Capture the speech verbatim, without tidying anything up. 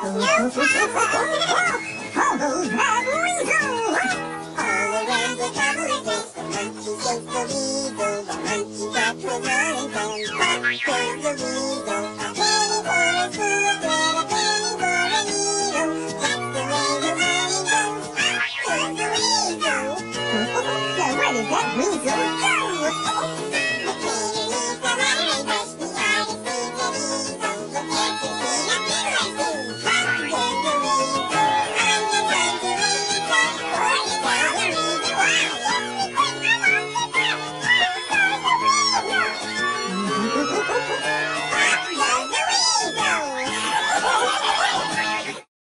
Follow that weasel! All around the traveling place, the monkey chased the weasel. The monkey got was running from, back goes the weasel. A penny for a spoon, and a penny for a needle. That's the way the money goes, back goes the weasel. Now where did that weasel go?